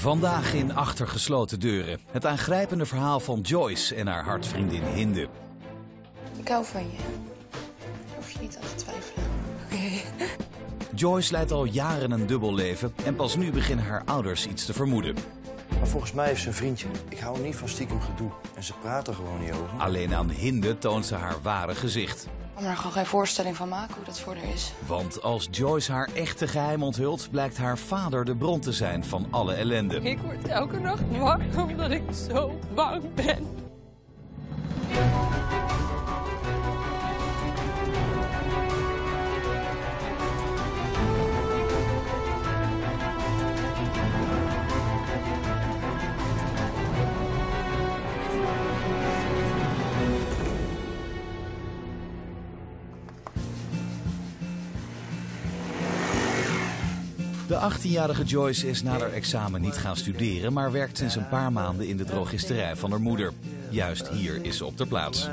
Vandaag in Achter gesloten deuren. Het aangrijpende verhaal van Joyce en haar hartvriendin Hinde. Ik hou van je. Hoef je niet aan te twijfelen. Joyce leidt al jaren een dubbel leven en pas nu beginnen haar ouders iets te vermoeden. Maar volgens mij heeft ze een vriendje. Ik hou niet van stiekem gedoe. En ze praten gewoon niet over. Alleen aan Hinde toont ze haar ware gezicht. Ik kan me er gewoon geen voorstelling van maken hoe dat voor haar is. Want als Joyce haar echte geheim onthult, blijkt haar vader de bron te zijn van alle ellende. Ik word elke nacht wakker omdat ik zo bang ben. De 18-jarige Joyce is na haar examen niet gaan studeren, maar werkt sinds een paar maanden in de drogisterij van haar moeder. Juist hier is ze op de plaats.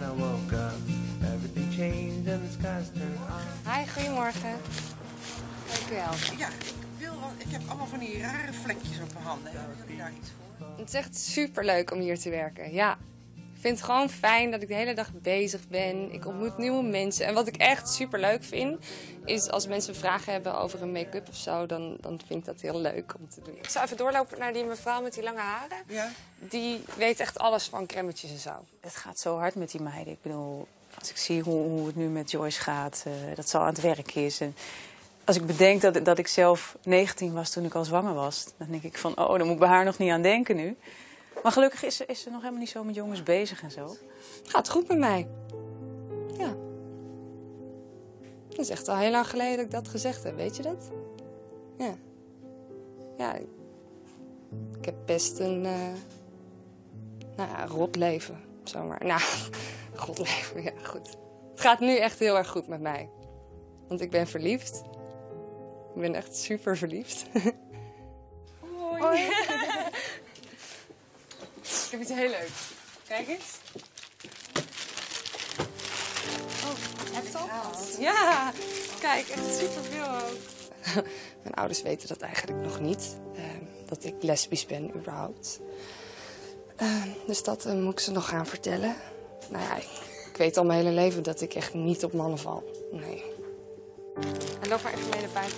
Hi, goedemorgen. Dank u wel. Ja, ik heb allemaal van die rare vlekjes op mijn handen. Hebben jullie daar iets voor? Het is echt superleuk om hier te werken, ja. Ik vind het gewoon fijn dat ik de hele dag bezig ben. Ik ontmoet nieuwe mensen. En wat ik echt superleuk vind, is als mensen vragen hebben over een make-up of zo, dan vind ik dat heel leuk om te doen. Ik zou even doorlopen naar die mevrouw met die lange haren. Ja. Die weet echt alles van cremmetjes en zo. Het gaat zo hard met die meiden. Ik bedoel, als ik zie hoe het nu met Joyce gaat, dat ze al aan het werk is. En als ik bedenk dat ik zelf 19 was toen ik al zwanger was, dan denk ik van, oh, dan moet ik bij haar nog niet aan denken nu. Maar gelukkig is ze nog helemaal niet zo met jongens bezig en zo. Gaat goed met mij. Ja. Dat is echt al heel lang geleden dat ik dat gezegd heb, weet je dat? Ja. Ja, ik heb best een, rot leven, zomaar. Nou, rot leven, ja, goed. Het gaat nu echt heel erg goed met mij. Want ik ben verliefd. Ik ben echt super verliefd. Hoi. Hoi. Ik vind het heel leuk. Kijk eens. Oh, heb je het al? Ja, kijk, echt superveel ook. Mijn ouders weten dat eigenlijk nog niet. Dat ik lesbisch ben, überhaupt. Dus dat moet ik ze nog gaan vertellen. Nou ja, ik weet al mijn hele leven dat ik echt niet op mannen val. Nee. En loop maar even mee naar buiten.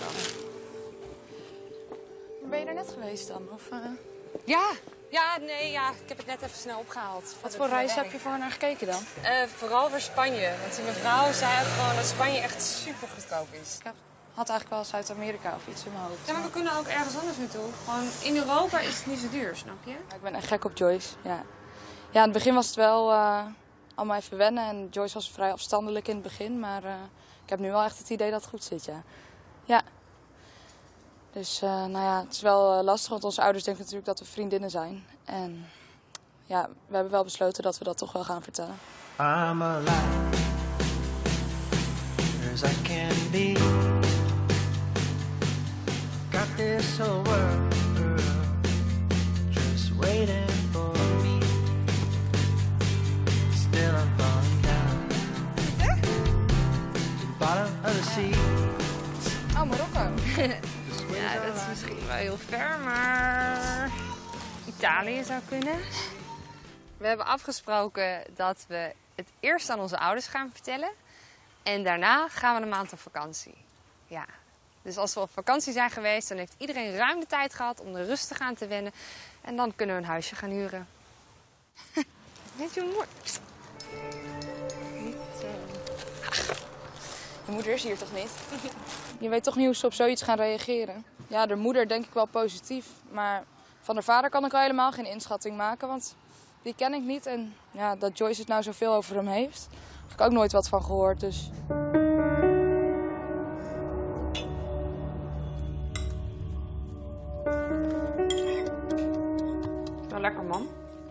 Ben je er net geweest dan? Of, Ja. Ja, ik heb het net even snel opgehaald. Wat voor reis heb je voor naar gekeken dan? Vooral voor Spanje. Want die mevrouw zei gewoon dat Spanje echt super goedkoop is. Ik had eigenlijk wel Zuid-Amerika of iets in mijn hoofd. Ja, maar we kunnen ook ergens anders naartoe. Gewoon in Europa is het niet zo duur, snap je? Ik ben echt gek op Joyce, ja. Ja, in het begin was het wel allemaal even wennen. En Joyce was vrij afstandelijk in het begin. Maar ik heb nu wel echt het idee dat het goed zit, ja. Ja. Dus het is wel lastig, want onze ouders denken natuurlijk dat we vriendinnen zijn. En ja, we hebben wel besloten dat we dat toch wel gaan vertellen. I'm alive as I can be. Got this whole world just waiting for me. Still I'm falling down to the bottom of the sea. Oh, Marokko. Ja, dat is misschien wel heel ver, maar Italië zou kunnen. We hebben afgesproken dat we het eerst aan onze ouders gaan vertellen. En daarna gaan we een maand op vakantie. Ja. Dus als we op vakantie zijn geweest, dan heeft iedereen ruim de tijd gehad om er rustig aan te wennen. En dan kunnen we een huisje gaan huren. Weet je hoe mooi? Niet zo. Je moeder is hier toch niet? Je weet toch niet hoe ze op zoiets gaan reageren? Ja, de moeder denk ik wel positief. Maar van de vader kan ik al helemaal geen inschatting maken. Want die ken ik niet. En ja, dat Joyce het nou zoveel over hem heeft, heb ik ook nooit wat van gehoord. Dus. Wel lekker, man.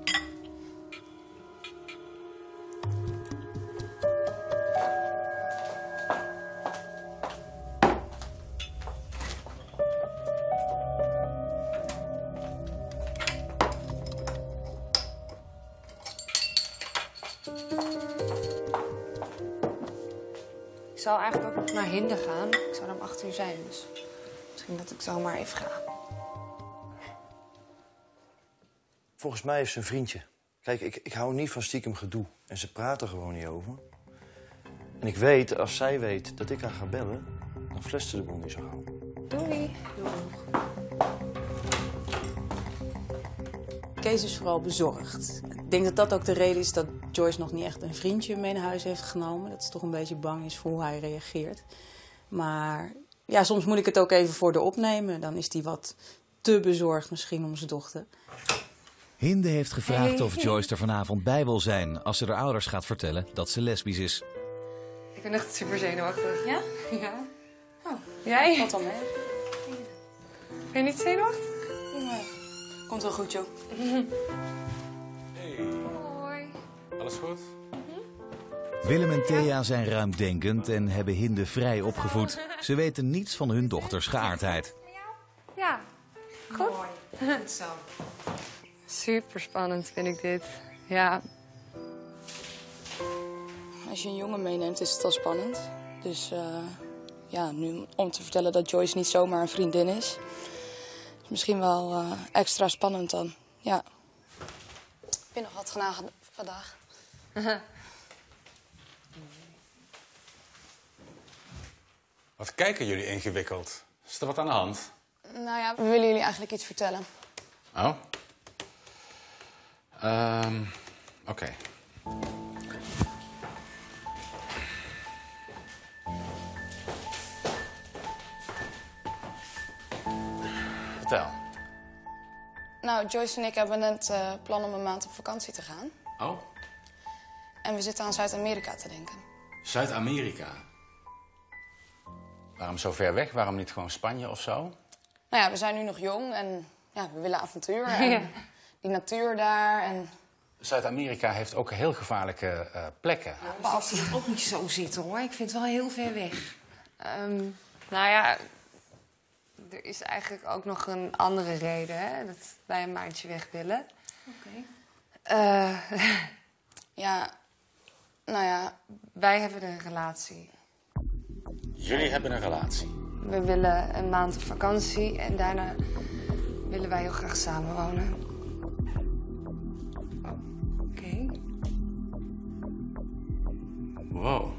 Ik zou eigenlijk ook nog naar Hinde gaan. Ik zou er om 8 uur zijn, dus misschien dat ik zo maar even ga. Volgens mij heeft ze een vriendje. Kijk, ik hou niet van stiekem gedoe. En ze praten gewoon niet over. En ik weet, als zij weet dat ik haar ga bellen, dan flest ze de boel niet zo gauw. Doei. Kees is vooral bezorgd. Ik denk dat dat ook de reden is dat Joyce nog niet echt een vriendje mee naar huis heeft genomen. Dat ze toch een beetje bang is voor hoe hij reageert. Maar ja, soms moet ik het ook even voor de opnemen. Dan is hij wat te bezorgd misschien om zijn dochter. Hinde heeft gevraagd of Joyce er vanavond bij wil zijn als ze haar ouders gaat vertellen dat ze lesbisch is. Ik ben echt super zenuwachtig. Ja? Ja. Oh, Jij? valt al mee. Ben je niet zenuwachtig? Nee. Komt wel goed, joh. Hoi. Alles goed? Willem en Thea zijn ruimdenkend en hebben Hinde vrij opgevoed. Ze weten niets van hun dochters geaardheid. Ja. Goed? Goed zo. Super spannend vind ik dit. Ja. Als je een jongen meeneemt, is het al spannend. Dus ja, nu om te vertellen dat Joyce niet zomaar een vriendin is misschien wel extra spannend dan. Ja. Heb je nog wat gedaan vandaag? Wat kijken jullie ingewikkeld? Is er wat aan de hand? Nou ja, we willen jullie eigenlijk iets vertellen. Oh. Oké. Vertel. Nou, Joyce en ik hebben net plan om een maand op vakantie te gaan. Oh, En we zitten aan Zuid-Amerika te denken. Zuid-Amerika. Waarom zo ver weg? Waarom niet gewoon Spanje of zo? Nou ja, we zijn nu nog jong en ja, we willen avontuur. En die natuur daar en... Zuid-Amerika heeft ook heel gevaarlijke plekken. Als het ook niet zo zitten hoor. Ik vind het wel heel ver weg. Nou ja, er is eigenlijk ook nog een andere reden, hè? Dat wij een maandje weg willen. Oké. Ja, nou ja, Wij hebben een relatie. Jullie hebben een relatie. We willen een maand op vakantie en daarna willen wij heel graag samenwonen. Oké. Wow.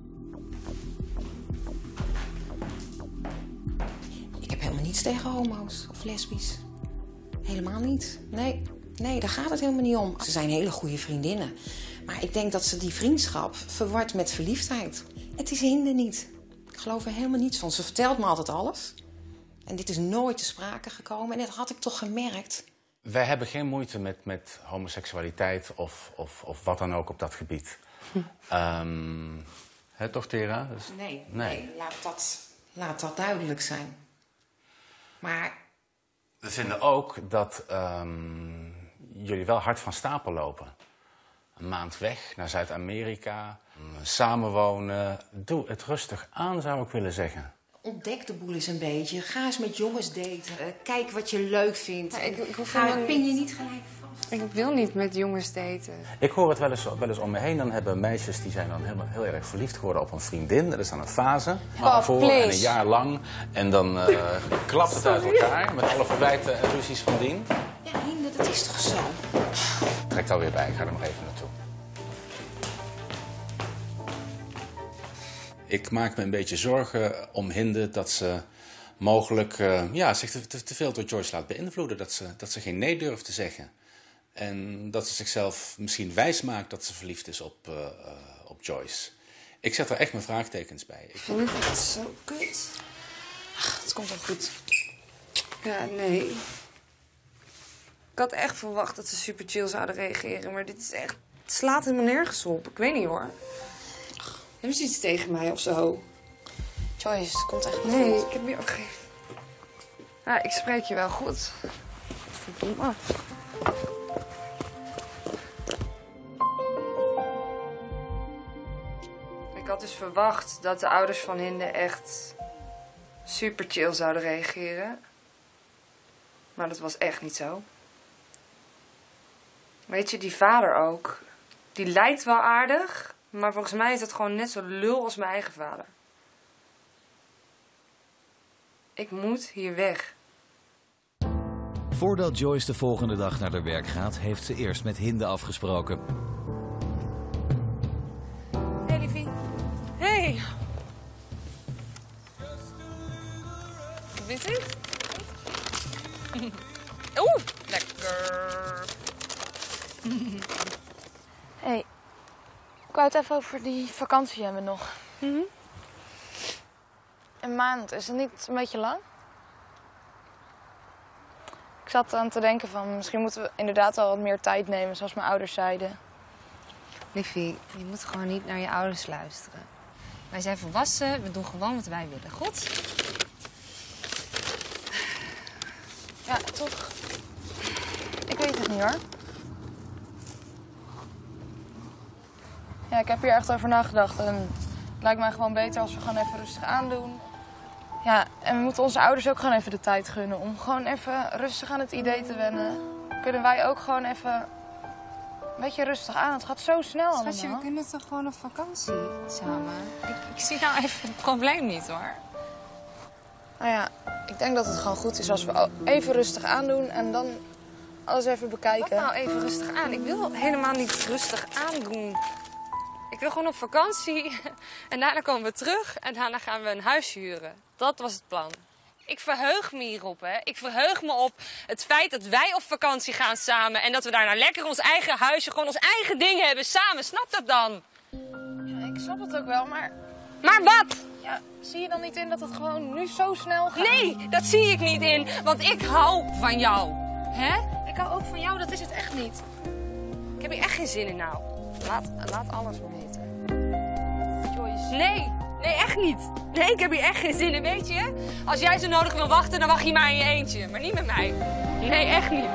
Ik heb helemaal niets tegen homo's of lesbisch. Helemaal niet. Nee, daar gaat het helemaal niet om. Ze zijn hele goede vriendinnen. Maar ik denk dat ze die vriendschap verwart met verliefdheid. Het is Hinde niet. Ik geloof er helemaal niets van. Ze vertelt me altijd alles. En dit is nooit te sprake gekomen. En dat had ik toch gemerkt. Wij hebben geen moeite met homoseksualiteit of wat dan ook op dat gebied. Hè, toch, Tera? Dus... Nee, laat dat duidelijk zijn. Maar We vinden ook dat jullie wel hard van stapel lopen. Een maand weg naar Zuid-Amerika, samenwonen. Doe het rustig aan, zou ik willen zeggen. ontdek de boel eens een beetje. Ga eens met jongens daten. Kijk wat je leuk vindt. Ja, ik hoef Ga, helemaal pin je niet gelijk vast. Ik wil niet met jongens daten. Ik hoor het wel eens om me heen. Dan hebben meisjes die zijn dan heel erg verliefd geworden op een vriendin. Dat is dan een fase. Voor please. en een jaar lang. En dan klapt het uit elkaar. Met alle verwijten en ruzies van dien. Ja, Hinde, dat is toch zo? Trek alweer bij. Ik ga er nog even naartoe. Ik maak me een beetje zorgen om Hinde dat ze mogelijk zich te veel door Joyce laat beïnvloeden. Dat ze geen nee durft te zeggen. En dat ze zichzelf misschien wijs maakt dat ze verliefd is op Joyce. Ik zet er echt mijn vraagtekens bij. Ik vind het echt zo kut. Ach, het komt wel goed. Ja, nee. Ik had echt verwacht dat ze super chill zouden reageren, maar dit is echt... Het slaat helemaal nergens op. Ik weet niet hoor. Hebben ze iets tegen mij of zo? Joyce, het komt echt goed. Nee, ik heb hier ook geen... Ja, ik spreek je wel goed. Verdomme. Ik had dus verwacht dat de ouders van Hinde echt super chill zouden reageren. Maar dat was echt niet zo. Weet je, die vader ook. Die lijkt wel aardig, maar volgens mij is het gewoon net zo lul als mijn eigen vader. Ik moet hier weg. Voordat Joyce de volgende dag naar haar werk gaat, heeft ze eerst met Hinde afgesproken. Hey, liefie. Hey. Wat is het? Oeh, lekker. Hey, ik wou het even over die vakantie hebben nog. Een maand, is het niet een beetje lang? Ik zat aan te denken van, misschien moeten we inderdaad al wat meer tijd nemen, zoals mijn ouders zeiden. Liefie, je moet gewoon niet naar je ouders luisteren. Wij zijn volwassen, we doen gewoon wat wij willen, goed? Ja, toch? Ik weet het niet hoor. Ja, ik heb hier echt over nagedacht en het lijkt mij gewoon beter als we gewoon even rustig aandoen. Ja, en we moeten onze ouders ook gewoon even de tijd gunnen om gewoon even rustig aan het idee te wennen. Kunnen wij ook gewoon even een beetje rustig aan. Het gaat zo snel allemaal. Schatje, we kunnen toch gewoon op vakantie samen? Ik zie nou even het probleem niet hoor. Nou ja, ik denk dat het gewoon goed is als we even rustig aandoen en dan alles even bekijken. Wat nou even rustig aan? Ik wil helemaal niet rustig aandoen. Ik wil gewoon op vakantie en daarna komen we terug en daarna gaan we een huis huren. Dat was het plan. Ik verheug me hierop, hè. Ik verheug me op het feit dat wij op vakantie gaan samen en dat we daarna lekker ons eigen huisje, gewoon ons eigen dingen hebben samen. Snap dat dan? Ja, ik snap het ook wel, maar... Maar wat? Ja, zie je dan niet in dat het gewoon nu zo snel gaat? Nee, dat zie ik niet in, want ik hou van jou. Hè? Ik hou ook van jou, dat is het echt niet. Ik heb hier echt geen zin in nou. Laat alles maar weten. Joyce. Nee, echt niet. Nee, ik heb hier echt geen zin in, weet je? Als jij zo nodig wil wachten, dan wacht je maar in je eentje. Maar niet met mij. Nee, echt niet.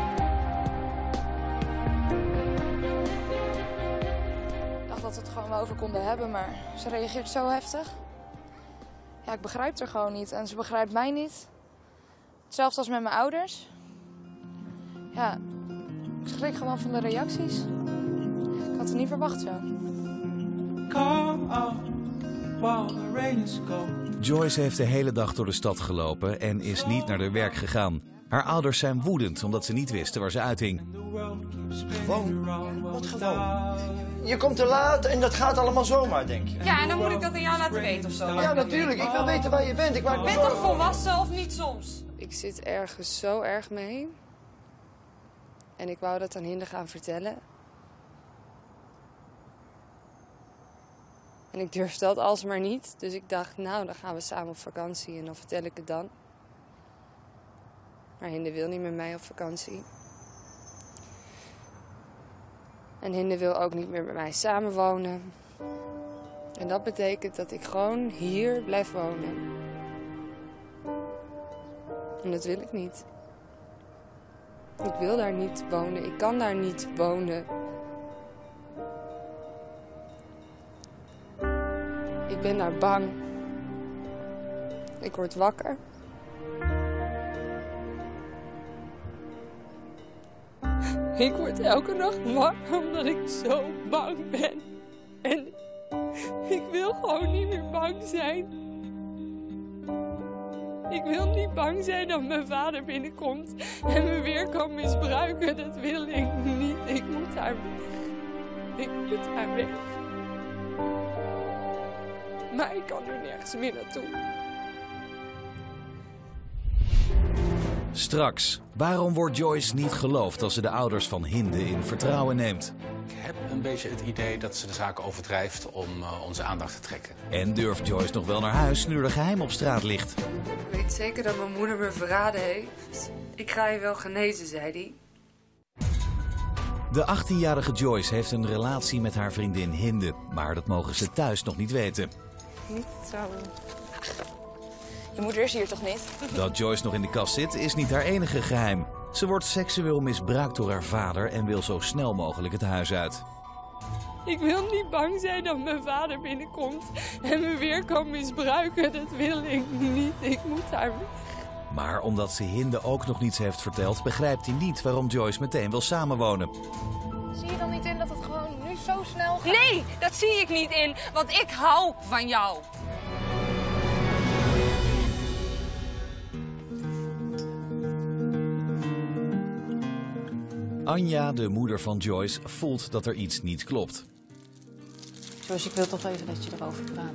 Ik dacht dat we het gewoon wel over konden hebben, maar ze reageert zo heftig. Ja, ik begrijp haar gewoon niet en ze begrijpt mij niet. Hetzelfde als met mijn ouders. Ja, ik schrik gewoon van de reacties. Ik had het niet verwacht zo. Come on, while the rain is gone. Joyce heeft de hele dag door de stad gelopen en is niet naar haar werk gegaan. Haar ouders zijn woedend omdat ze niet wisten waar ze uithing. Gewoon? Wat gewoon? Je komt te laat en dat gaat allemaal zomaar, denk je? Ja, en dan moet ik dat aan jou laten weten of zo. Ja, natuurlijk. Ik wil weten waar je bent. Ik maak me Ben toch zorgen. volwassen of niet soms? Ik zit ergens zo erg mee. En ik wou dat aan Hinde gaan vertellen. En ik durfde dat alsmaar niet. Dus ik dacht, nou, dan gaan we samen op vakantie en dan vertel ik het dan. Maar Hinde wil niet met mij op vakantie. En Hinde wil ook niet meer met mij samenwonen. En dat betekent dat ik gewoon hier blijf wonen. En dat wil ik niet. Ik wil daar niet wonen. Ik kan daar niet wonen. Ik ben daar bang. Ik word wakker. Ik word elke nacht wakker omdat ik zo bang ben. En ik wil gewoon niet meer bang zijn. Ik wil niet bang zijn dat mijn vader binnenkomt en me weer kan misbruiken. Dat wil ik niet. Ik moet daar weg. Ik moet daar weg. Maar ik kan er nergens meer naartoe. Straks, waarom wordt Joyce niet geloofd als ze de ouders van Hinde in vertrouwen neemt? Ik heb een beetje het idee dat ze de zaak overdrijft om onze aandacht te trekken. En durft Joyce nog wel naar huis nu er geheim op straat ligt? Ik weet zeker dat mijn moeder me verraden heeft. Ik ga je wel genezen, zei hij. De 18-jarige Joyce heeft een relatie met haar vriendin Hinde, maar dat mogen ze thuis nog niet weten. Niet zo. Je moeder is hier toch niet? Dat Joyce nog in de kast zit is niet haar enige geheim. Ze wordt seksueel misbruikt door haar vader en wil zo snel mogelijk het huis uit. Ik wil niet bang zijn dat mijn vader binnenkomt en me weer kan misbruiken. Dat wil ik niet. Ik moet daar weg. Maar omdat ze Hinde ook nog niets heeft verteld, begrijpt hij niet waarom Joyce meteen wil samenwonen. Zie je dan niet in dat het gewoon nu zo snel gaat? Nee, dat zie ik niet in, want ik hou van jou. Anja, de moeder van Joyce, voelt dat er iets niet klopt. Joyce, ik wil toch even dat je erover praat.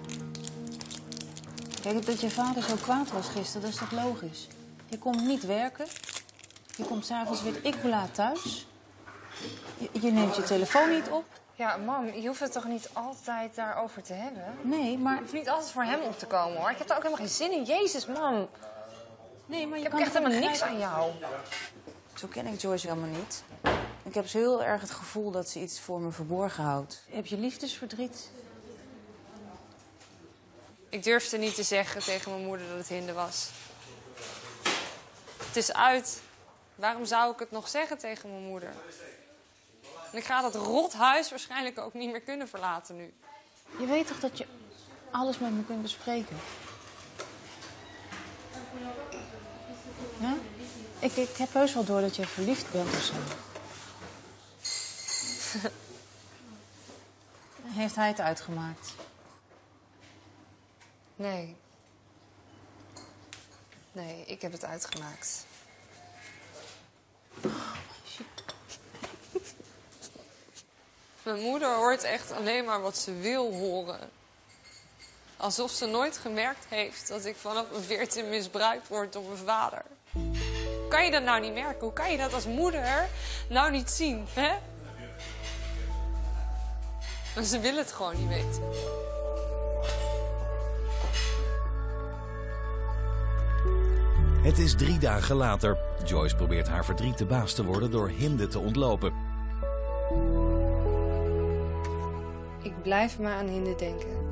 Kijk, dat je vader zo kwaad was gisteren, dat is toch logisch? Je komt niet werken. Je komt 's avonds weet ik hoe laat thuis. Je neemt je telefoon niet op. Ja, mam, je hoeft het toch niet altijd daarover te hebben? Nee, maar... Je hoeft niet altijd voor hem op te komen, hoor. Ik heb daar ook helemaal geen zin in. Jezus, mam. Nee, maar je Ik heb kan echt helemaal niks aan jou. Zo ken ik Joyce helemaal niet. Ik heb zo heel erg het gevoel dat ze iets voor me verborgen houdt. Heb je liefdesverdriet? Ik durfde niet te zeggen tegen mijn moeder dat het Hinde was. Het is uit. Waarom zou ik het nog zeggen tegen mijn moeder? En ik ga dat rothuis waarschijnlijk ook niet meer kunnen verlaten nu. Je weet toch dat je alles met me kunt bespreken? Ja? Ik heb heus wel door dat je verliefd bent of zo. Heeft hij het uitgemaakt? Nee. Nee, ik heb het uitgemaakt. Mijn moeder hoort echt alleen maar wat ze wil horen. Alsof ze nooit gemerkt heeft dat ik vanaf mijn 14 misbruikt word door mijn vader. Hoe kan je dat nou niet merken? Hoe kan je dat als moeder nou niet zien, hè? Maar ze wil het gewoon niet weten. Het is 3 dagen later. Joyce probeert haar verdriet de baas te worden door Hinde te ontlopen. Ik blijf maar aan Hinde denken.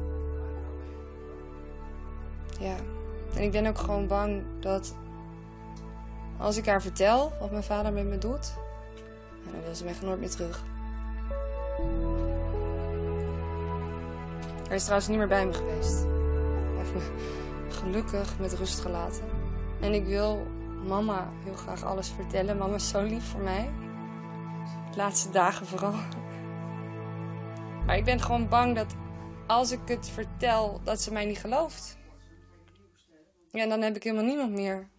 Ja, en ik ben ook gewoon bang dat als ik haar vertel wat mijn vader met me doet, dan wil ze mij nooit meer terug. Hij is trouwens niet meer bij me geweest. Hij heeft me gelukkig met rust gelaten. En ik wil mama heel graag alles vertellen. Mama is zo lief voor mij. De laatste dagen vooral. Maar ik ben gewoon bang dat als ik het vertel, dat ze mij niet gelooft. Ja, en dan heb ik helemaal niemand meer.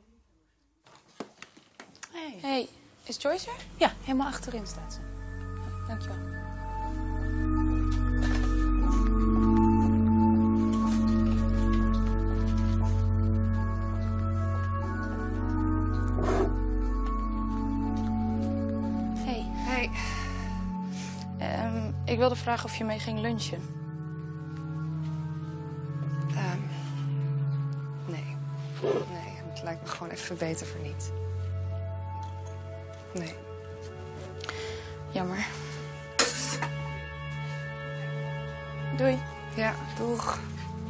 Hey, is Joyce er? Ja, helemaal achterin staat ze. Dankjewel. Hey. Ik wilde vragen of je mee ging lunchen. Nee. Nee, het lijkt me gewoon even beter voor niet. Nee. Jammer. Doei. Ja, doeg.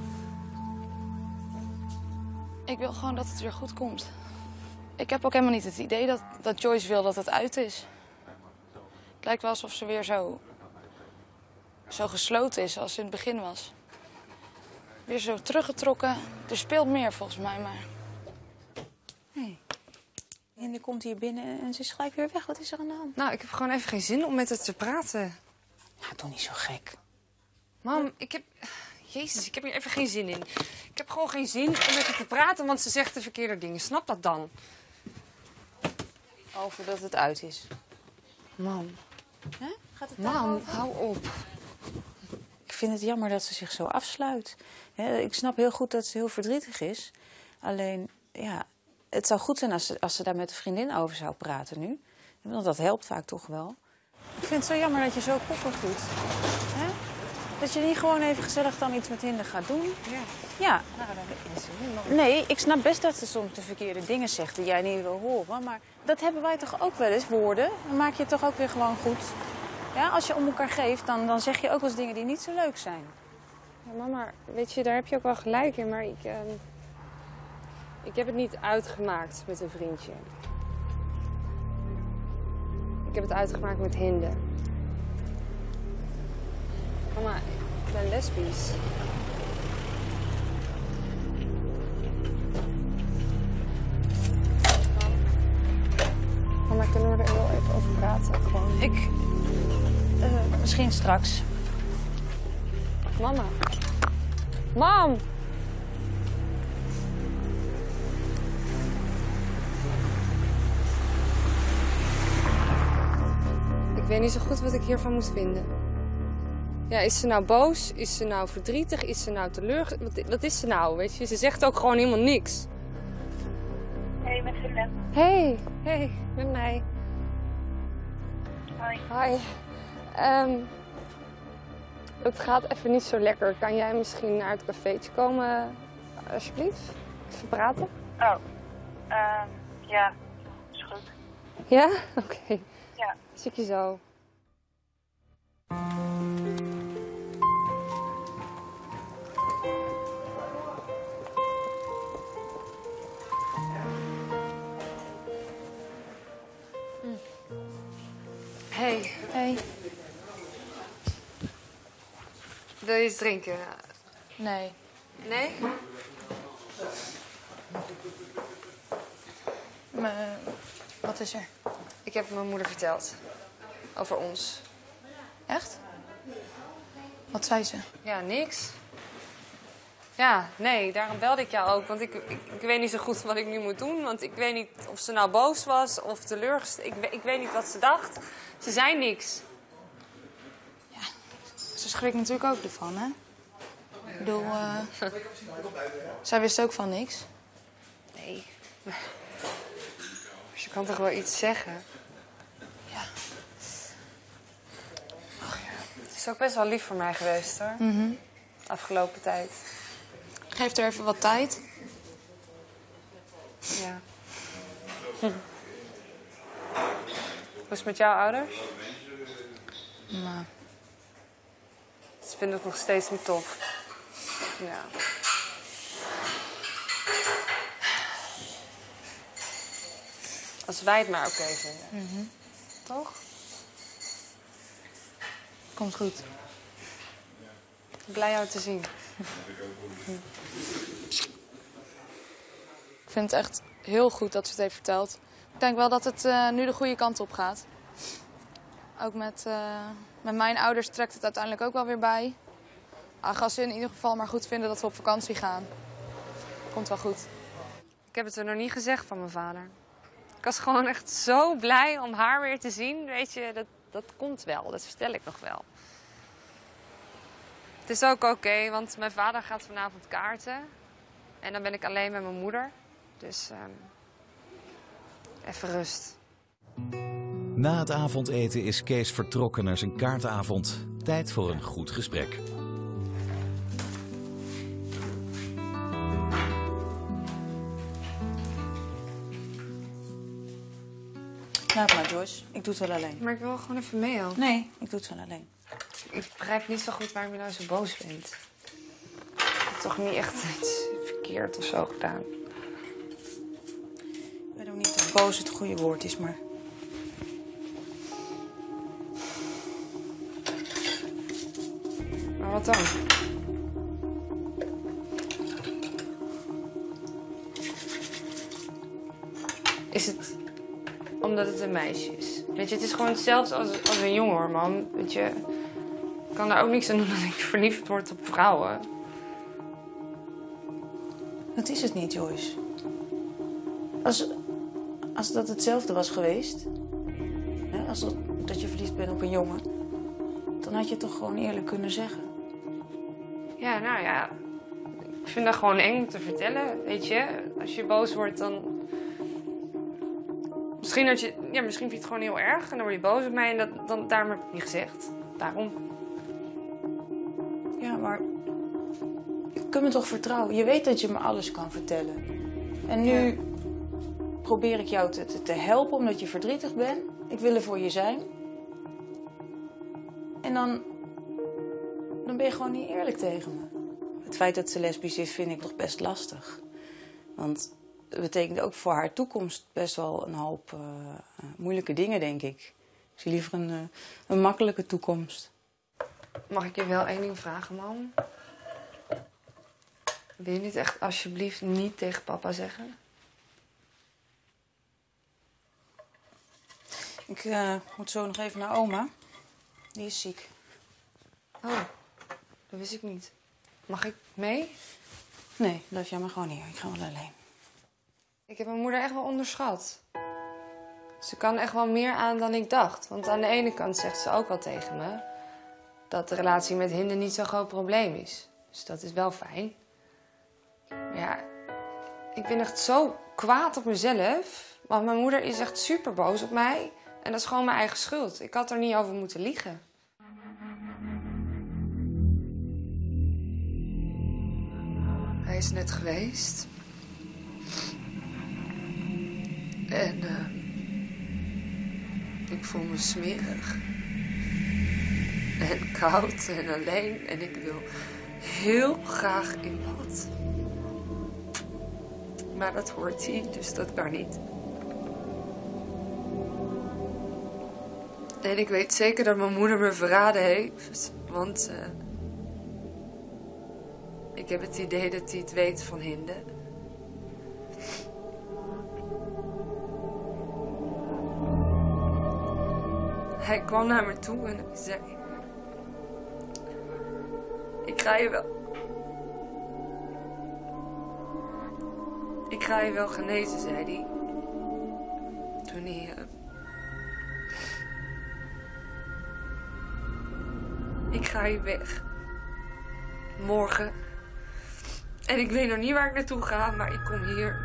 Ik wil gewoon dat het weer goed komt. Ik heb ook helemaal niet het idee dat Joyce wil dat het uit is. Het lijkt wel alsof ze weer zo gesloten is als ze in het begin was. Weer zo teruggetrokken. Er speelt meer volgens mij, maar... En dan komt hier binnen en ze is gelijk weer weg. Wat is er aan de hand? Nou, ik heb gewoon even geen zin om met haar te praten. Ja, toch niet zo gek. Mam, Jezus, ik heb hier even geen zin in. Ik heb gewoon geen zin om met haar te praten, want ze zegt de verkeerde dingen. Snap dat dan? Over dat het uit is. Mam. Hè? Gaat het Mam, hou op. Ik vind het jammer dat ze zich zo afsluit. Ik snap heel goed dat ze heel verdrietig is. Alleen, ja, het zou goed zijn als ze daar met een vriendin over zou praten nu. Want dat helpt vaak toch wel. Ik vind het zo jammer dat je zo koppig doet. Hè? Dat je niet gewoon even gezellig dan iets met Hinde gaat doen. Ja. Nee, ik snap best dat ze soms de verkeerde dingen zegt die jij niet wil horen. Maar dat hebben wij toch ook wel eens, woorden. Dan maak je het toch ook weer gewoon goed. Ja, als je om elkaar geeft, dan zeg je ook wel eens dingen die niet zo leuk zijn. Ja, mama, weet je, daar heb je ook wel gelijk in, maar ik heb het niet uitgemaakt met een vriendje. Ik heb het uitgemaakt met Hinde. Mama, ik ben lesbisch. Mama, kunnen we er heel even over praten? Gewoon. Misschien straks. Mama. Mam! weet niet zo goed wat ik hiervan moet vinden. Ja, is ze nou boos? Is ze nou verdrietig? Is ze nou teleurgesteld? Wat is ze nou, weet je? Ze zegt ook gewoon helemaal niks. Hey, met Willem. Hey, met mij. Hoi. Het gaat even niet zo lekker. Kan jij misschien naar het cafeetje komen, alsjeblieft? Even praten? Oh, ja, is goed. Ja? Oké. Ja. Zie ik je zo. Hey. Wil je iets drinken? Nee. Nee? Wat is er? Ik heb mijn moeder verteld. Over ons. Echt? Wat zei ze? Ja, niks. Ja, nee, daarom belde ik jou ook. Want ik weet niet zo goed wat ik nu moet doen. Want ik weet niet of ze nou boos was of teleurgesteld. Ik weet niet wat ze dacht. Ze zei niks. Ja, ze schrikt natuurlijk ook ervan, hè? Ik bedoel, zij wist ook van niks. Nee. Maar je kan toch wel iets zeggen? Ja. Het is ook best wel lief voor mij geweest, hoor. De afgelopen tijd. Geef er even wat tijd. Ja. Hoe is het met jouw ouders? Nou, Ze vinden het nog steeds niet tof. Ja. Als wij het maar oké vinden. Toch? komt goed. Blij jou te zien. Ik vind het echt heel goed dat ze het heeft verteld. Ik denk wel dat het nu de goede kant op gaat. Ook met mijn ouders trekt het uiteindelijk ook wel weer bij. Ach, als ze in ieder geval maar goed vinden dat we op vakantie gaan. Komt wel goed. Ik heb het er nog niet gezegd van mijn vader. Ik was gewoon echt zo blij om haar weer te zien. Weet je, dat komt wel. Dat vertel ik nog wel. Het is ook oké, want mijn vader gaat vanavond kaarten. En dan ben ik alleen met mijn moeder. Dus even rust. Na het avondeten is Kees vertrokken naar zijn kaartavond. Tijd voor een goed gesprek. Laat maar, Joyce. Ik doe het wel alleen. Maar ik wil gewoon even mee, al. Nee, ik doe het wel alleen. Ik begrijp niet zo goed waarom je nou zo boos bent. Ik heb toch niet echt iets verkeerd of zo gedaan. Ik weet ook niet of boos het goede woord is, maar... Maar wat dan? Is het omdat het een meisje is? Weet je, het is gewoon hetzelfde als een jongen, hoor, man. Weet je, ik kan daar ook niks aan doen dat ik verliefd word op vrouwen. Dat is het niet, Joyce. Als dat hetzelfde was geweest... Hè, als dat je verliefd bent op een jongen... dan had je het toch gewoon eerlijk kunnen zeggen. Ja, nou ja. Ik vind dat gewoon eng om te vertellen, weet je. Als je boos wordt, dan... Misschien vind je het gewoon heel erg en dan word je boos op mij en daarom heb ik het niet gezegd. Daarom. Ja, maar... Je kunt me toch vertrouwen? Je weet dat je me alles kan vertellen. En nu probeer ik jou te helpen omdat je verdrietig bent. Ik wil er voor je zijn. En dan ben je gewoon niet eerlijk tegen me. Het feit dat ze lesbisch is vind ik nog best lastig. Want het betekent ook voor haar toekomst best wel een hoop moeilijke dingen, denk ik. Ik zie liever een makkelijke toekomst. Mag ik je wel één ding vragen, mam? Wil je niet echt alsjeblieft niet tegen papa zeggen? Ik moet zo nog even naar oma. Die is ziek. Oh, dat wist ik niet. Mag ik mee? Nee, blijf jij maar gewoon hier. Ik ga wel alleen. Ik heb mijn moeder echt wel onderschat. Ze kan echt wel meer aan dan ik dacht. Want aan de ene kant zegt ze ook wel tegen me dat de relatie met Hinde niet zo'n groot probleem is. Dus dat is wel fijn. Maar ja, ik ben echt zo kwaad op mezelf. Want mijn moeder is echt super boos op mij. En dat is gewoon mijn eigen schuld. Ik had er niet over moeten liegen. Hij is net geweest. En ik voel me smerig. En koud en alleen. En ik wil heel graag in bad. Maar dat hoort hij, dus dat kan niet. En ik weet zeker dat mijn moeder me verraden heeft. Want ik heb het idee dat hij het weet van Hinde. Hij kwam naar me toe en hij zei... Ik ga je wel genezen, zei hij. Toen hij... Ik ga hier weg. Morgen. En ik weet nog niet waar ik naartoe ga, maar ik kom hier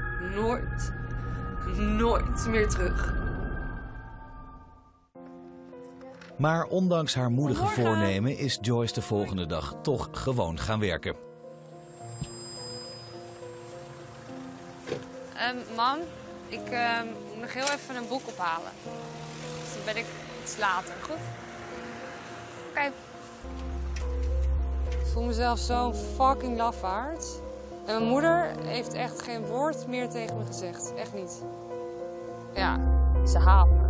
nooit meer terug. Maar ondanks haar moedige voornemen is Joyce de volgende dag toch gewoon gaan werken. Mam, ik moet nog heel even een boek ophalen. Dus dan ben ik iets later, goed? Oké. Ik voel mezelf zo'n fucking lafaard. En mijn moeder heeft echt geen woord meer tegen me gezegd. Echt niet. Ja, ze haat me.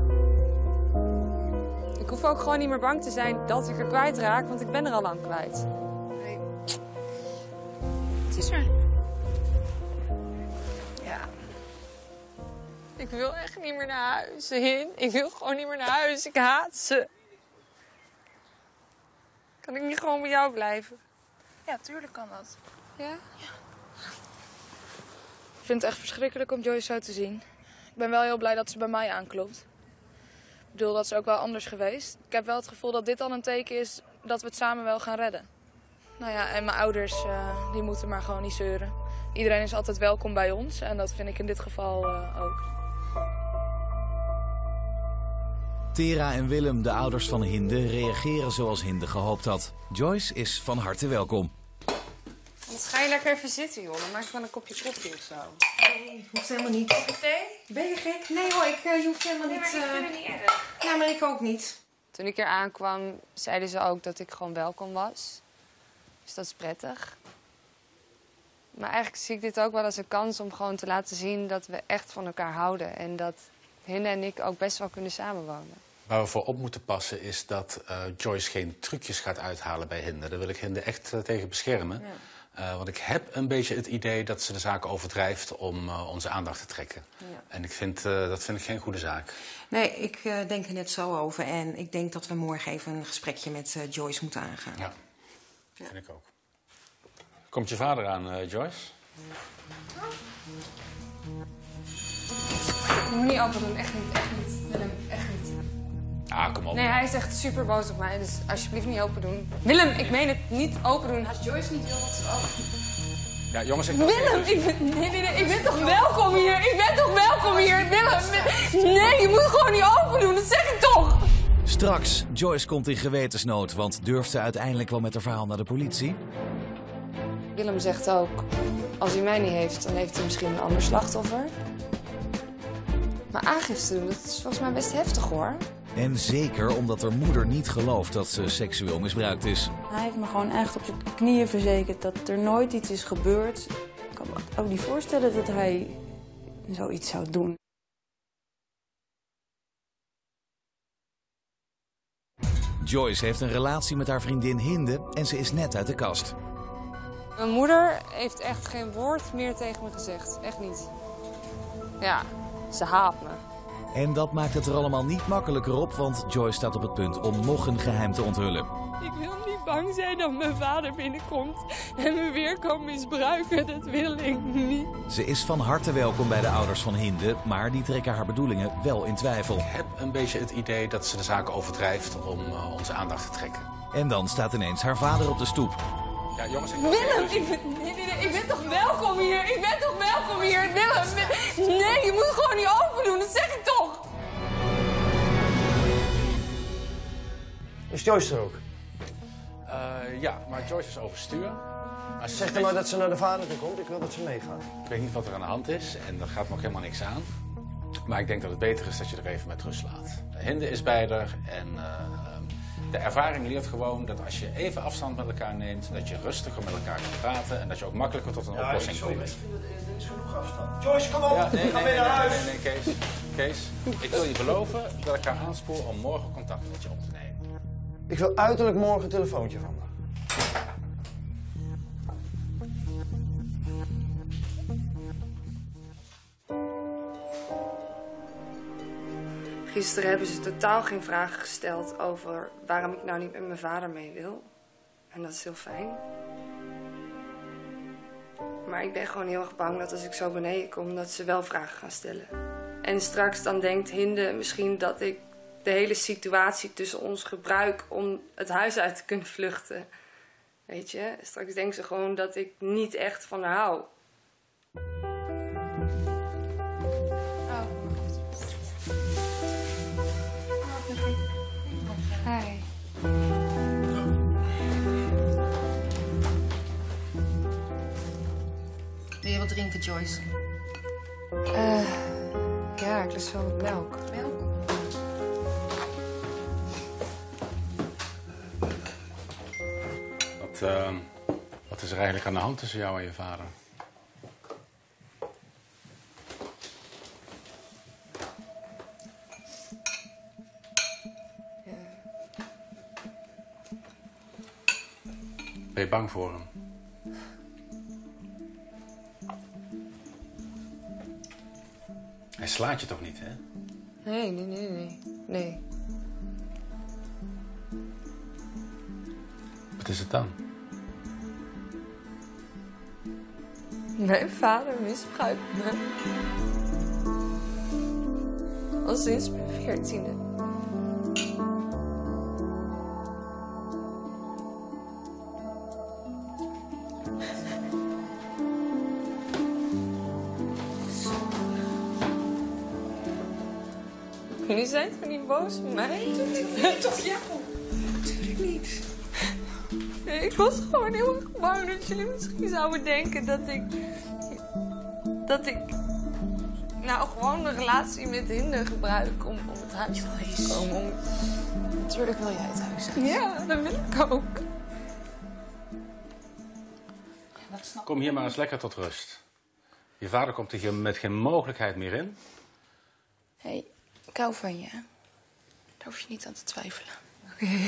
Ik hoef ook gewoon niet meer bang te zijn dat ik er kwijtraak, want ik ben er al lang kwijt. Nee. Het is er. Ja. Ik wil echt niet meer naar huis, Hin. Ik wil gewoon niet meer naar huis. Ik haat ze. Kan ik niet gewoon bij jou blijven? Ja, tuurlijk kan dat. Ja? Ja. Ik vind het echt verschrikkelijk om Joyce zo te zien. Ik ben wel heel blij dat ze bij mij aanklopt. Ik bedoel, dat is ook wel anders geweest. Ik heb wel het gevoel dat dit al een teken is dat we het samen wel gaan redden. Nou ja, en mijn ouders, die moeten maar gewoon niet zeuren. Iedereen is altijd welkom bij ons en dat vind ik in dit geval ook. Tera en Willem, de ouders van Hinde, reageren zoals Hinde gehoopt had. Joyce is van harte welkom. Anders ga je lekker even zitten, joh. Dan maak ik wel een kopje koffie of zo. Nee, hoeft helemaal niet. Thee? Ben je gek? Nee hoor, je hoeft helemaal niet... Nee, maar ik vind het niet erg. Ja, maar ik ook niet. Toen ik hier aankwam, zeiden ze ook dat ik gewoon welkom was. Dus dat is prettig. Maar eigenlijk zie ik dit ook wel als een kans om gewoon te laten zien dat we echt van elkaar houden. En dat Hinde en ik ook best wel kunnen samenwonen. Waar we voor op moeten passen is dat Joyce geen trucjes gaat uithalen bij Hinde. Daar wil ik Hinde echt tegen beschermen. Ja. Want ik heb een beetje het idee dat ze de zaak overdrijft om onze aandacht te trekken. Ja. En dat vind ik geen goede zaak. Nee, ik denk er net zo over. En ik denk dat we morgen even een gesprekje met Joyce moeten aangaan. Ja, dat vind ik ook. Komt je vader aan, Joyce? Je moet niet open doen, echt niet, echt niet. Willem, echt niet. Ah, kom op. Nee, hij is echt super boos op mij, dus alsjeblieft niet open doen. Willem, ik meen het, niet open doen. Als Joyce niet wil dat ze open. Ja, jongens, ik... Willem, ik ben toch welkom hier? Ik ben toch welkom hier? Willem, nee, je moet gewoon niet open doen, dat zeg ik toch? Straks, Joyce komt in gewetensnood, want durft ze uiteindelijk wel met haar verhaal naar de politie? Willem zegt ook, als hij mij niet heeft, dan heeft hij misschien een ander slachtoffer. Maar aangifte doen, dat is volgens mij best heftig hoor. En zeker omdat haar moeder niet gelooft dat ze seksueel misbruikt is. Hij heeft me gewoon echt op zijn knieën verzekerd dat er nooit iets is gebeurd. Ik kan me ook niet voorstellen dat hij zoiets zou doen. Joyce heeft een relatie met haar vriendin Hinde en ze is net uit de kast. Mijn moeder heeft echt geen woord meer tegen me gezegd. Echt niet. Ja, ze haat me. En dat maakt het er allemaal niet makkelijker op, want Joyce staat op het punt om nog een geheim te onthullen. Ik wil niet bang zijn dat mijn vader binnenkomt en me weer kan misbruiken. Dat wil ik niet. Ze is van harte welkom bij de ouders van Hinde, maar die trekken haar bedoelingen wel in twijfel. Ik heb een beetje het idee dat ze de zaak overdrijft om onze aandacht te trekken. En dan staat ineens haar vader op de stoep. Ja, jongens, Willem, ik ben toch welkom hier? Ik ben toch welkom hier? Willem, nee, je moet het gewoon niet open doen, dat zeg ik toch? Is Joyce er ook? Ja, maar Joyce is overstuur. Zeg dan maar dat ze naar de vader toe komt. Ik wil dat ze meegaat. Ik weet niet wat er aan de hand is en daar gaat me ook helemaal niks aan. Maar ik denk dat het beter is dat je er even met rust laat. Hinde is bij haar en de ervaring leert gewoon dat als je even afstand met elkaar neemt, dat je rustiger met elkaar kan praten en dat je ook makkelijker tot een oplossing komt. Er is genoeg afstand. Joyce, kom op! Ja, nee, Ga mee naar huis! Nee, Kees. Ik wil je beloven dat ik haar aanspoor om morgen contact met je op te nemen. Ik wil uiterlijk morgen een telefoontje van me. Gisteren hebben ze totaal geen vragen gesteld over waarom ik nou niet met mijn vader mee wil. En dat is heel fijn. Maar ik ben gewoon heel erg bang dat als ik zo beneden kom, dat ze wel vragen gaan stellen. En straks dan denkt Hinde misschien dat ik de hele situatie tussen ons gebruik om het huis uit te kunnen vluchten. Weet je, straks denkt ze gewoon dat ik niet echt van haar hou. Hi. Wil je wat drinken, Joyce? Ja, ik lust wel wat melk. Melk? Wat is er eigenlijk aan de hand tussen jou en je vader? Ben je bang voor hem? Hij slaat je toch niet, hè? Nee. Wat is het dan? Mijn vader misbruikt me. Al sinds mijn 14e. Jullie zijn toch niet boos op mij? Nee, toch jou? Natuurlijk niet. Nee, ik was gewoon heel erg bang dat jullie misschien zouden denken dat ik nou gewoon de relatie met Hinde gebruik om het huis te komen. Natuurlijk wil jij het huis uit. Ja, dat wil ik ook. Kom hier maar eens lekker tot rust. Je vader komt hier met geen mogelijkheid meer in. Hé, ik hou van je. Daar hoef je niet aan te twijfelen. Oké.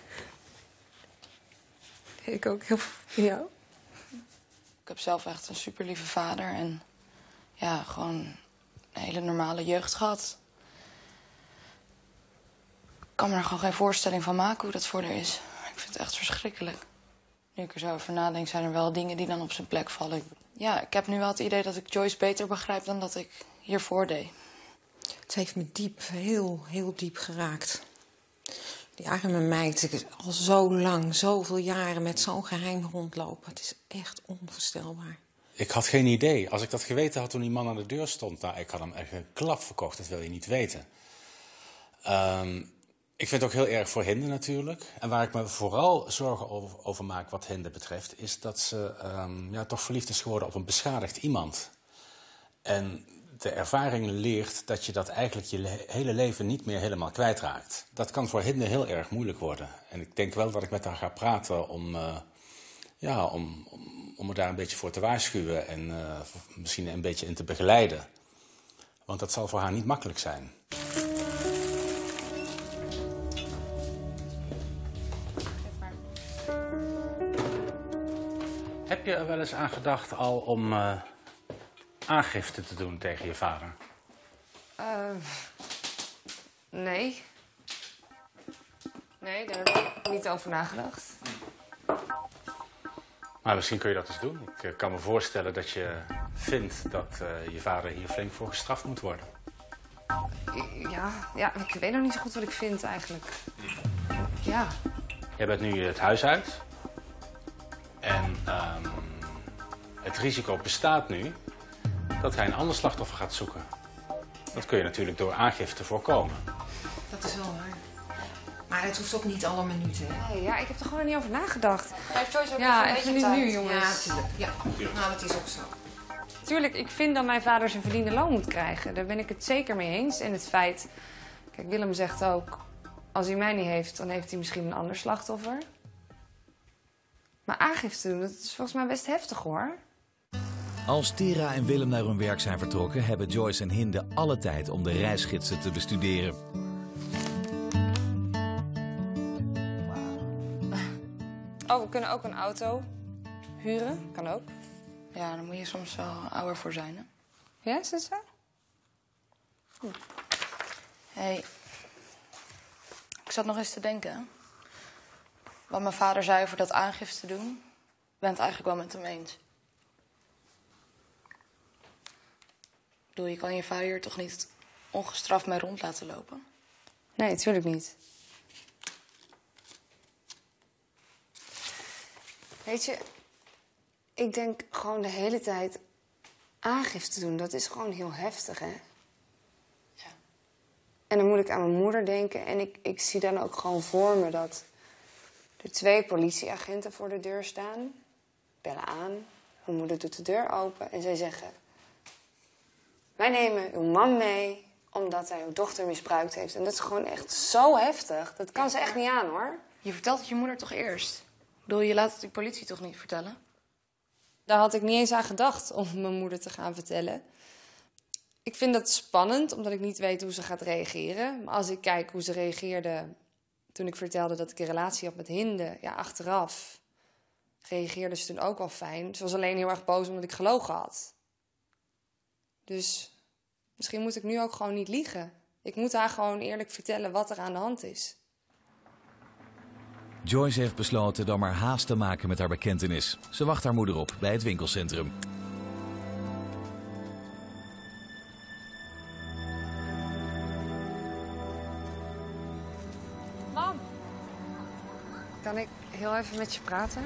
Ik ook heel veel van jou. Ik heb zelf echt een super lieve vader en ja, gewoon een hele normale jeugd gehad. Ik kan me er gewoon geen voorstelling van maken hoe dat voor haar is. Ik vind het echt verschrikkelijk. Nu ik er zo over nadenk, zijn er wel dingen die dan op zijn plek vallen. Ja, ik heb nu wel het idee dat ik Joyce beter begrijp dan dat ik hiervoor deed. Het heeft me diep, heel diep geraakt. Die arme meid, ik al zo lang, zoveel jaren met zo'n geheim rondlopen. Het is echt onvoorstelbaar. Ik had geen idee. Als ik dat geweten had toen die man aan de deur stond, nou, ik had hem echt een klap verkocht, dat wil je niet weten. Ik vind het ook heel erg voor Hinde natuurlijk. En waar ik me vooral zorgen over maak wat Hinde betreft, is dat ze toch verliefd is geworden op een beschadigd iemand. En de ervaring leert dat je dat eigenlijk je hele leven niet meer helemaal kwijtraakt. Dat kan voor Hinde heel erg moeilijk worden. En ik denk wel dat ik met haar ga praten om me daar een beetje voor te waarschuwen en misschien een beetje in te begeleiden. Want dat zal voor haar niet makkelijk zijn. Heb je er wel eens aan gedacht al om aangifte te doen tegen je vader? Nee. Nee, daar heb ik niet over nagedacht. Maar misschien kun je dat eens doen. Ik kan me voorstellen dat je vindt dat je vader hier flink voor gestraft moet worden. Ja, ik weet nog niet zo goed wat ik vind eigenlijk. Ja. Jij bent nu het huis uit. En het risico bestaat nu dat hij een ander slachtoffer gaat zoeken. Dat kun je natuurlijk door aangifte voorkomen. Dat is wel waar. Maar het hoeft ook niet alle minuten. Hè? Nee, ja, ik heb er gewoon niet over nagedacht. Heeft Joyce ook Ja, een even beetje niet tijd? nu, jongens. Ja, tuurlijk. Ja, nou, dat is ook zo. Tuurlijk, ik vind dat mijn vader zijn verdiende loon moet krijgen. Daar ben ik het zeker mee eens. En het feit... Kijk, Willem zegt ook... Als hij mij niet heeft, dan heeft hij misschien een ander slachtoffer. Maar aangifte doen, dat is volgens mij best heftig, hoor. Als Tera en Willem naar hun werk zijn vertrokken, hebben Joyce en Hinde alle tijd om de reisgidsen te bestuderen. Oh, we kunnen ook een auto huren. Kan ook. Ja, daar moet je soms wel ouder voor zijn, hè? Ja, is dat zo? Hey, ik zat nog eens te denken. Wat mijn vader zei over dat aangifte doen, ik ben het eigenlijk wel met hem eens. Ik bedoel, je kan je vader hier toch niet ongestraft mee rond laten lopen? Nee, natuurlijk niet. Weet je, ik denk gewoon de hele tijd aangifte doen. Dat is gewoon heel heftig, hè? Ja. En dan moet ik aan mijn moeder denken. En ik zie dan ook gewoon voor me dat er 2 politieagenten voor de deur staan. Bellen aan. Mijn moeder doet de deur open en zij zeggen... Wij nemen uw man mee omdat hij uw dochter misbruikt heeft. En dat is gewoon echt zo heftig. Dat kan ze echt niet aan, hoor. Je vertelt het je moeder toch eerst? Ik bedoel, je laat het de politie toch niet vertellen? Daar had ik niet eens aan gedacht om mijn moeder te gaan vertellen. Ik vind dat spannend, omdat ik niet weet hoe ze gaat reageren. Maar als ik kijk hoe ze reageerde toen ik vertelde dat ik een relatie had met Hinde... ja, achteraf reageerde ze toen ook wel fijn. Ze was alleen heel erg boos omdat ik gelogen had. Dus misschien moet ik nu ook gewoon niet liegen. Ik moet haar gewoon eerlijk vertellen wat er aan de hand is. Joyce heeft besloten dan maar haast te maken met haar bekentenis. Ze wacht haar moeder op bij het winkelcentrum. Mam! Kan ik heel even met je praten?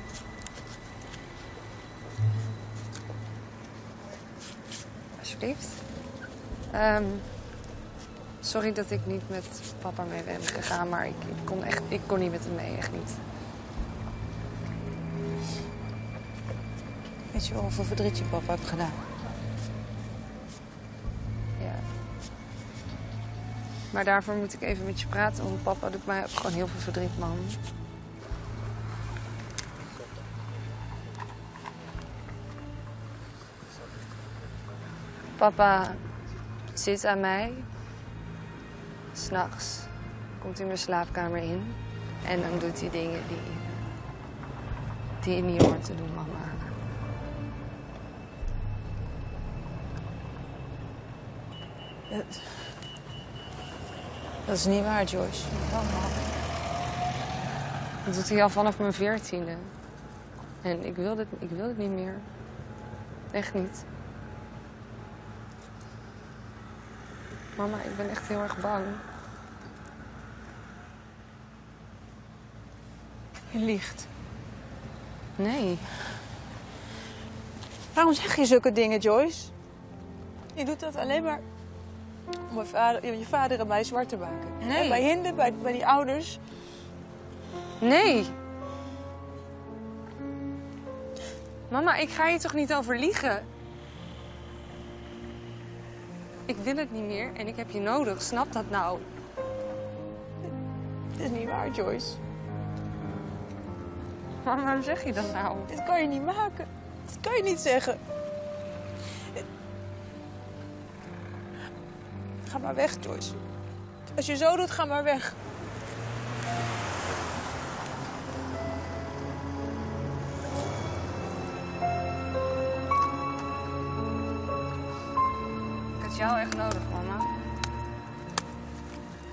Alsjeblieft. Sorry dat ik niet met papa mee ben gegaan, maar ik kon niet met hem mee, echt niet. Weet je wel hoeveel verdriet je papa hebt gedaan? Ja. Maar daarvoor moet ik even met je praten, want papa doet mij ook gewoon heel veel verdriet, man. Papa zit aan mij. 's Nachts komt hij mijn slaapkamer in. En dan doet hij dingen die je niet hoort te doen, mama. Dat is niet waar, Joyce. Dat doet hij al vanaf mijn 14e. En ik wil het niet meer. Echt niet. Mama, ik ben echt heel erg bang. Je liegt. Nee. Waarom zeg je zulke dingen, Joyce? Je doet dat alleen maar om je vader en mij zwart te maken. Nee. En bij Hinde, bij die ouders. Nee. Mama, ik ga je toch niet over liegen? Ik wil het niet meer en ik heb je nodig. Snap dat nou? Het is niet waar, Joyce. Maar waarom zeg je dat nou? Dit kan je niet maken. Dat kan je niet zeggen. Ga maar weg, Joyce. Als je zo doet, ga maar weg. Ik had jou echt nodig, mama.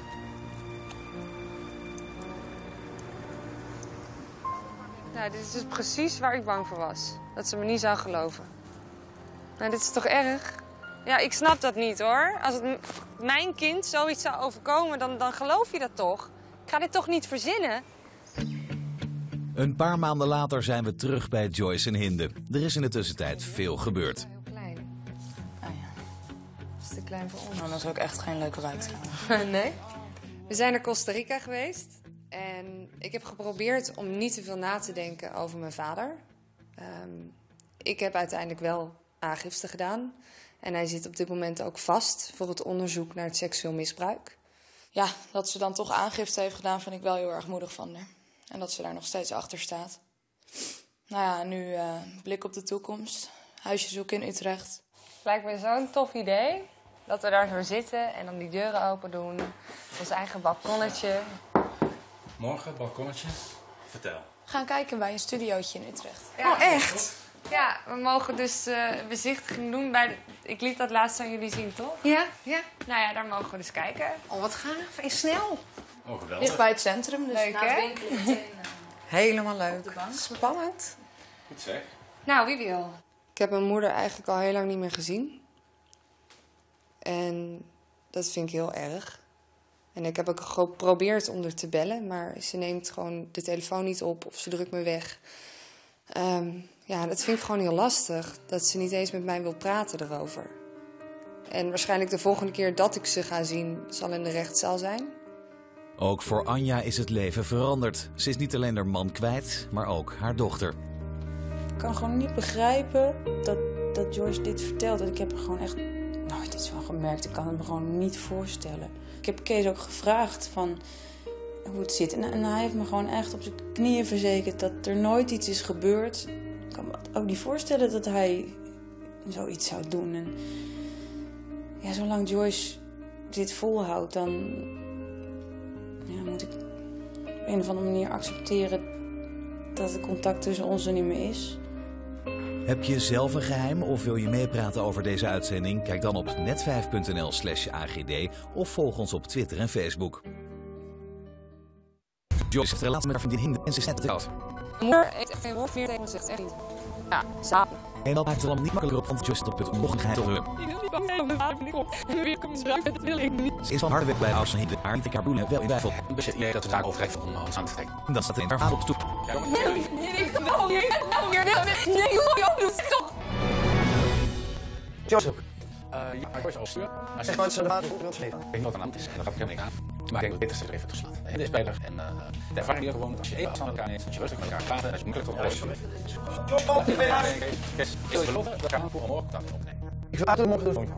Nou, dit is dus precies waar ik bang voor was. Dat ze me niet zou geloven. Nou, dit is toch erg? Ja, ik snap dat niet, hoor. Als het mijn kind zoiets zou overkomen, dan geloof je dat toch? Ik ga dit toch niet verzinnen? Een paar maanden later zijn we terug bij Joyce en Hinde. Er is in de tussentijd veel gebeurd. Heel klein. Ah ja, Dat is te klein voor ons. nou, dat is ook echt geen leuke wijk. Nee? We zijn naar Costa Rica geweest. En ik heb geprobeerd om niet te veel na te denken over mijn vader. Ik heb uiteindelijk wel aangifte gedaan. En hij zit op dit moment ook vast voor het onderzoek naar het seksueel misbruik. Ja, dat ze dan toch aangifte heeft gedaan, vind ik wel heel erg moedig van haar. En dat ze daar nog steeds achter staat. Nou ja, nu blik op de toekomst. Huisje zoeken in Utrecht. Het lijkt me zo'n tof idee dat we daar zo zitten en dan die deuren open doen. Ons eigen balkonnetje. Morgen, balkonnetje. Vertel. Gaan kijken bij een studiootje in Utrecht. Ja. Oh, echt? Ja, we mogen dus bezichtiging doen bij de... Ik liet dat laatst aan jullie zien, toch? Ja, ja. Nou ja, daar mogen we dus kijken. Oh, wat gaaf. En snel. Oh, geweldig. Ligt bij het centrum, dus leuk, na het hè? winkelen meteen Helemaal leuk. op de bank. Spannend. Goed zeg. Nou, wie wil? Ik heb mijn moeder eigenlijk al heel lang niet meer gezien. En dat vind ik heel erg. En ik heb ook geprobeerd om haar te bellen, maar ze neemt gewoon de telefoon niet op of ze drukt me weg. Ja, dat vind ik gewoon heel lastig, dat ze niet eens met mij wil praten erover. En waarschijnlijk de volgende keer dat ik ze ga zien, zal in de rechtszaal zijn. Ook voor Anja is het leven veranderd. Ze is niet alleen haar man kwijt, maar ook haar dochter. Ik kan gewoon niet begrijpen dat Joyce dit vertelt. Ik heb er gewoon echt nooit iets van gemerkt. Ik kan het me gewoon niet voorstellen. Ik heb Kees ook gevraagd van hoe het zit. En hij heeft me gewoon echt op zijn knieën verzekerd dat er nooit iets is gebeurd. Ik kan me ook niet voorstellen dat hij zoiets zou doen. En ja, zolang Joyce dit volhoudt, dan moet ik op een of andere manier accepteren dat het contact tussen ons er niet meer is. Heb je zelf een geheim of wil je meepraten over deze uitzending? Kijk dan op net5.nl/AGD of volg ons op Twitter en Facebook. Joyce heeft een relatie met haar vriendin Hinde en ze is net getrouwd. Mijn moeder heeft echt geen woord meer tegen me gezegd, echt niet. Ja, slapen. En dat maakt het allemaal niet makkelijker op, want Joyce zit op het punt om nog een geheim te hebben. Ik wil niet bang zijn dat mijn vader binnenkomt en weer komt misbruiken. Dat wil ik niet. Ze is van harde weg bij de ouders van Hinde, maar niet in Kaboel wel in twijfel. Ik bezit idee dat we daar overgeven om ons aan te trekken. Dat staat in haar vader op de stoep. Nee, ik kan wel weer. Nee, joh, doe het toch. Joyce, Ja, Joyce opsturen. Maar zeg maar dat ze de water wil slepen. Ik weet niet wat aan de hand is en daar gaat ik helemaal niet aan. Maar ik denk dat dit is er even toeslaat. Hinde is bij haar en de ervaring die er gewoon, als je even afstand met elkaar neemt, als je rustig met elkaar praat, dan is het moeilijk tot alles. Ik beloof dat ik aan voor morgen contact opnemen. Ik zal later morgen de telefoon.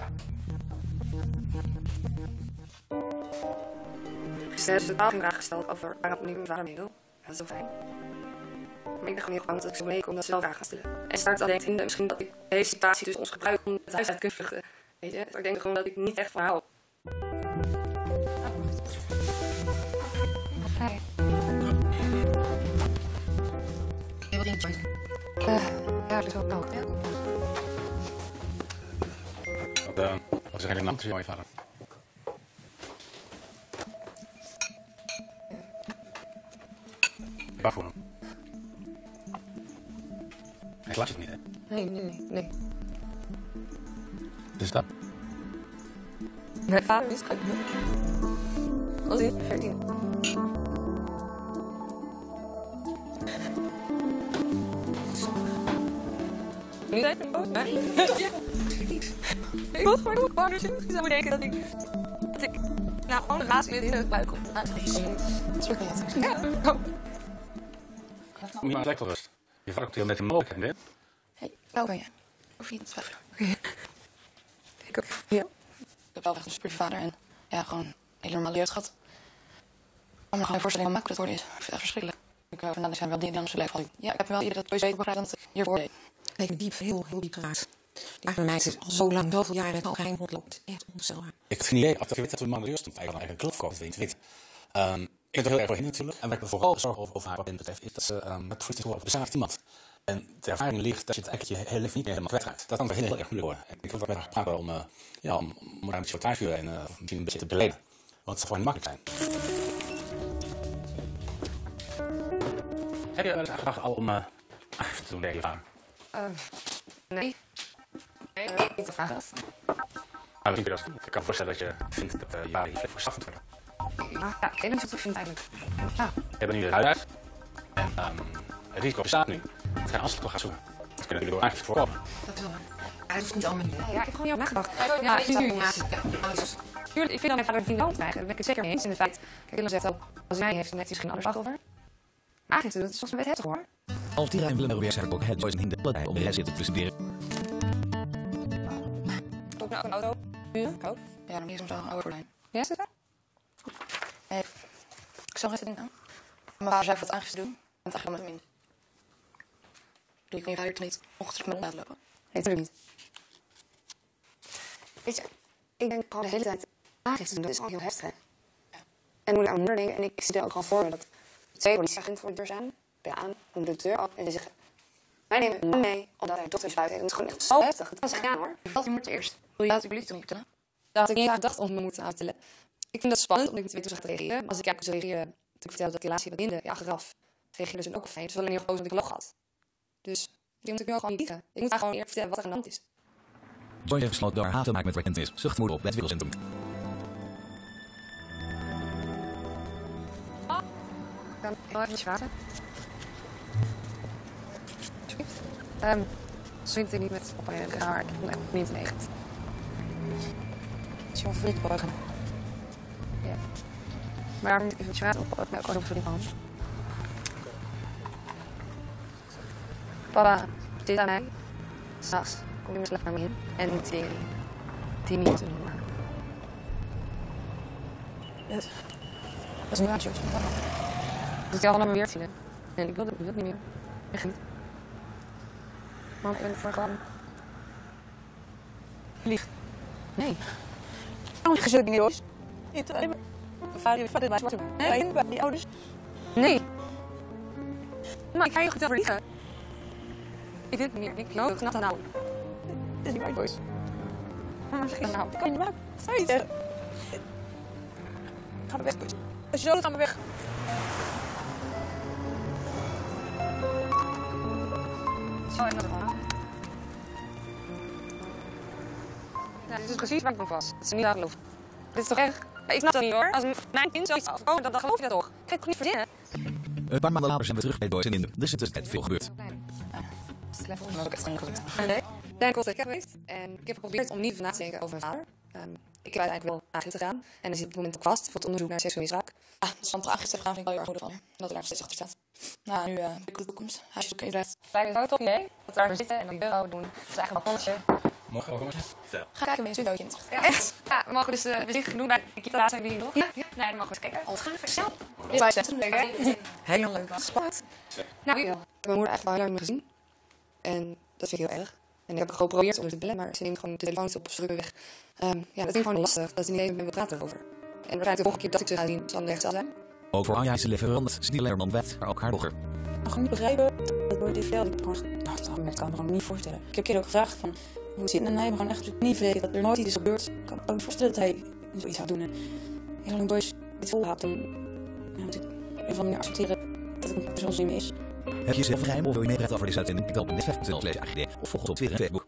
Gisteren is de taal een vraag gesteld over waarop ik mijn vader mee wil. Dat is zo fijn. Maar ik ben gewoon heel bang dat ik zo meekom omdat ze wel vragen gaan stellen. En start al denkt Hinde misschien dat ik deze situatie tussen ons gebruik om het huis uit te kunnen vluchten. Weet je, ik denk gewoon dat ik niet echt van hou. Hi. Heel vriend, Joyce. Ja, het is wel koud. Wat is er eigenlijk naam tussen jou en je vader? Waar voor hem? Hij slaat je het niet, hè? Nee. Dus dat. Mijn vader is gek. Als hij 14. Nu zijn we boos. Ik was gewoon ook bang dat je zou denken dat ik nou gewoon een relatie met in het buik kom. Ja. Moet je maar lekker rust. Je vader komt hier met een mogelijkheid, hè? Hey, wel ben je? Of je het wel? Ik ook. Ja. Ik heb wel echt een super vader en ja, gewoon een hele normale jeugd gehad. Ik kan me gewoon voorstellen hoe makkelijk het worden is. Ik vind het echt verschrikkelijk. Ik hou van, zijn wel dingen die aan mijn ja, ik heb wel ieder dat Joyce beter begrijpt dan dat ik hiervoor deed. Ik ben diep, heel diep geraakt. Die arme meid is al zo lang, zoveel jaren het al geheim rondloopt. Echt onvoorstelbaar. Ik heb geen idee of dat we man de stond. Hij had eigenlijk een kloof gekocht, weet je. Ik ben er heel erg voor Hinde natuurlijk. En waar ik me vooral zorgen over haar wat betreft, is dat ze het voelt over bezadigd iemand. En de ervaring ligt dat je het eigenlijk je hele leven niet meer helemaal kwijtraakt. Dat kan voor Hinde heel erg moeilijk worden. En ik wil dat met haar praten om daar een beetje wat thuisvuren en misschien een beetje te beleden. Want het zal gewoon niet makkelijk zijn. Heb je wel eens aangedacht al om aangifte te doen tegen je vader? Nee. Nee, niet te vragen. Maar misschien kun je dat doen. Ik kan me voorstellen dat je vindt dat je vader hier gestraft moet worden. Ja, ik weet niet wat ik vind eigenlijk. Ja. Je hebt nu het huis uit. En het risico bestaat nu. Het geen aanslag gaat zoeken. Dat kun je natuurlijk door aangifte voorkomen. Dat wel. Hij hoeft niet allemaal. Ja, ik heb gewoon niet op nagedacht. Ja, ik vind dat mijn vader een vriendin krijgen. Daar ben ik het zeker mee eens. In de feit, kijk, Willem zegt ook, als hij mij heeft, dan heeft hij misschien anders over. Maar eigenlijk, dat is volgens mij heftig hoor. Altira en Willem weer zijn ook het Joyce en Hinde allebei om de rest zitten te studeren. Ook naar een auto. Huren? Koop? Ja, dan is hem zo een oude lijn. Ja, zit er? Nee, ik zal nog even denken. Mijn vader zei wat aangifte doen, en het eigenlijk met hem in. Doe ik kan je vader toch niet ongetrekt met laten lopen? Nee, natuurlijk niet. Weet je, ik denk gewoon de hele tijd aangifte doen, dat is al heel heftig. Ja. En moet ik aan mijn moeder denken, en ik zie er ook gewoon voor me dat 2 politieagenten voor de deur zijn, bij aan, doen de deur open en die zeggen: wij nemen een man mee, omdat hij dochters buiten heeft. En het is gewoon echt zo heftig. Het was echt aan hoor. Wat je moet eerst. Wil je laat de politie toch niet vertellen? Daar had ik niet aan gedacht om me moeten vertellen. Ik vind dat spannend, omdat ik niet weet hoe ze gaat reageren. Als ik kijk hoe ze reageren, toen ik vertelde dat ik relatie heb met Hinde, ja, achteraf reageerden ze ook al fijn. Het is wel een heel groot dat ik log had. Dus die moet ik nu gewoon niet liegen. Ik moet haar gewoon eerst vertellen wat er aan de hand is. Joyce besloot door haar te maken met Rekentis, zuchtmoeder op het winkelcentrum. Kan ik nog even vragen? Swint er niet met op een maar ik ben echt niet in echt. Het is wel vriend morgen. Ja. Maar moet ik even vragen op mijn kort op vriend van. Papa, dit aan mij. S'nachts kom je met slecht naar me in. En moet 10 minuten doen. Dat is een maatje. Dat ik al naar me weer zien. En ik wil het niet meer. Echt niet. Want ik ben voor gewoon. Lieg. Nee. Waarom zeg je zulke dingen, Joyce? Je alleen maar. Mijn vader is zwart. Nee, bij die ouders. Nee. Maar ik ga je goed over liegen. Ik weet het niet meer. Ik geloof het knap nou. Dit is niet waar, Joyce. Waarom zeg je dat nou? Dat kan je niet maken. Dat zou je niet zeggen. Ga maar weg, Joyce. Als je zo doet, ga maar weg. Zo en dat gewoon. Ja, dit is precies waar ik bang was. Dat ze niet aan geloven. Dit is toch erg? Ja, ik snap dat niet hoor. Als mijn kind zoiets afkomt, dan geloof je dat toch? Ik ga het toch niet verzinnen? Een paar maanden later zijn we terug bij Joyce en Hinde. Dus het is net veel gebeurd. Dat is ook echt geen goed. Nee, ik was geweest en ik heb geprobeerd om niet na te denken over mijn vader. Ik heb uiteindelijk wel aangifte gedaan en hij zit op het moment ook vast voor het onderzoek naar seksueel misbruik. Ja, dat is van aangifte gaan vind ik wel heel erg goed van. Dat er daar steeds achter staat. Nou, nu ik de toekomst. Hij is ook in Utrecht. Wij hebben het idee dat we daar zitten en dan bureau doen. Dat is eigenlijk een balkonnetje. Morgen. Ga kijken met een studiootje. Ja, echt? Ja, we mogen dus de bezichtiging doen bij de Kita zijn jullie nog? Ja. Nee, dan mogen we eens kijken. Wat gaan we verstaan? Dit is leuk. Heel leuk. Spannend. Nou, ik heb mijn moeder eigenlijk al heel lang niet meer gezien. En dat vind ik heel erg. En ik heb geprobeerd om te bellen, maar ze neemt gewoon de telefoon op of ze weg. Ja, dat vind ik gewoon lastig. Dat ze niet even met me praten erover. En waarschijnlijk de volgende keer dat ik ze ga zien, zal het nergens zijn. Ook voor Anja is het leven veranderd. Ze is niet alleen man wet, maar ook haar dochter. Ik kan gewoon niet begrijpen dat door dit verhaal. Dat kan ik me gewoon niet voorstellen. Ik heb een keer ook gevraagd van hoe het zit. En hij heeft me gewoon echt niet verleden dat er nooit iets is gebeurd. Ik kan me ook niet voorstellen dat hij zoiets zou doen. En heel lang Joyce dit volhoudt, dan moet ik op een of andere manier accepteren dat het een persoon niet meer is. Heb je zelf geheim of wil je meepraten over deze uitzending? Klik op net5.nl/agd of volg ons op Twitter en Facebook.